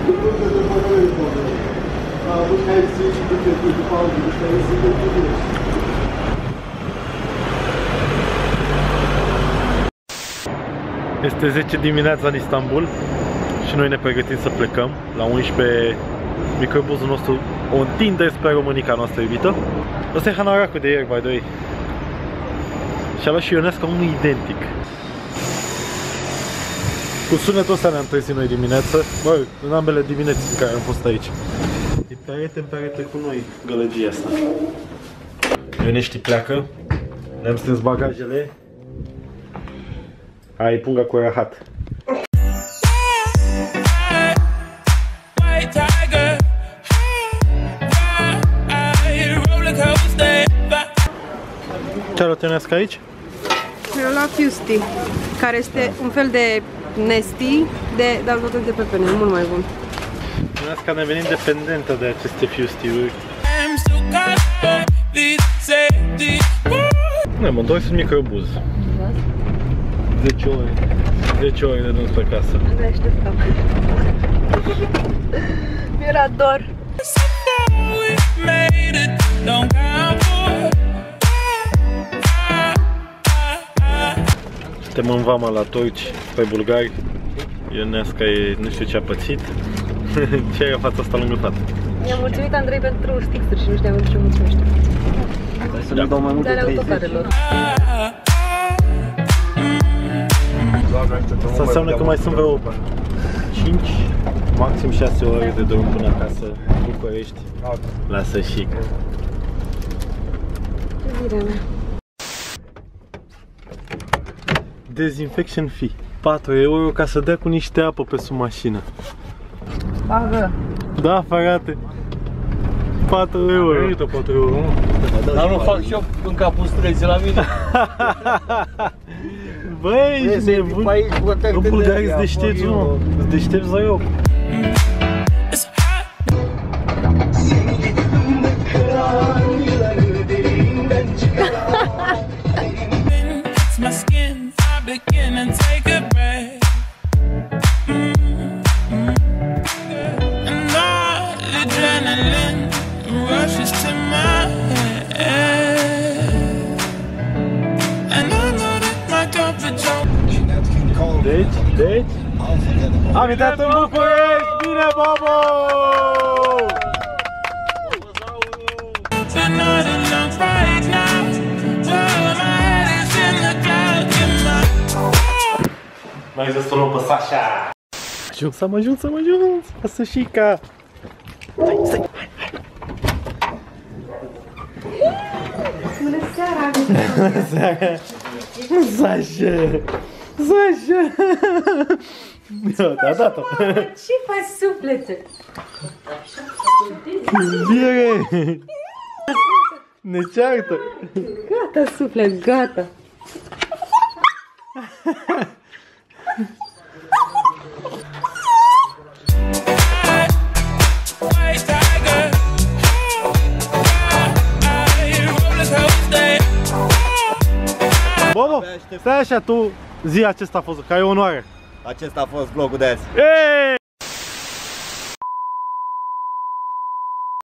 Este 10 dimineața în Istanbul și noi ne pregătim să plecăm. La 11 microbuzul nostru o întinde spre Românica noastră iubită. Ăsta e Hanaracul de ieri, by the way. Și-a luat și Ionesca unul identic. Cu sunetul ăsta ne-am trezit noi dimineață. Bă, în ambele dimineți în care am fost aici. E perete în perete cu noi gălăgia asta. Ionești pleacă. Ne-am strâns bagajele. Ai punga cu rahat. Ce-a luat Ionesca aici? Mi-am luat Fusti, care este un fel de Nesti, dar bătut de pepene, mult mai bun. Ionesca ne-a venit dependentă de aceste Fusti-uri. Ne mă întorc în microbuz. 10 ore de drum spre casă. Ne așteptam. Mi-era dor. Suntem în vama la turci, pe bulgari. Ionesca e, nu știu ce a pățit. Ce ai fața asta lângă fată? Mi-a mulțumit Andrei pentru stixuri și nu știam ce mulțumește. Să le dau mai multe de ale autocarelor. Asta înseamnă că mai sunt vreo 5, maxim 6 ore de drum până acasă, București. Lasă chic. Dezinfection fee 4 euro ca să dea cu niște apă pe sub mașină. Bagă. Da, frate. 4 euro. Merită 4 euro, nu? Dar nu fac și eu în capul străzii la mine. Băi, ești nebun. Bă, bulgarii îți deștepți, mă. Îți deștepți la eu. Deci, am intrat în București! Bine, Bobo! Mai zis să o luăm pe Sasha! Am ajuns! Sășica! Stai! Bună seara! Sasha! Te-a dat-o! Ce faci, suflete? Bine! Ne ceartă! Gata, suflet, gata! Bobo, stai așa, tu zi acesta a fost, că ai onoare. Acesta a fost vlogul de azi. Hey!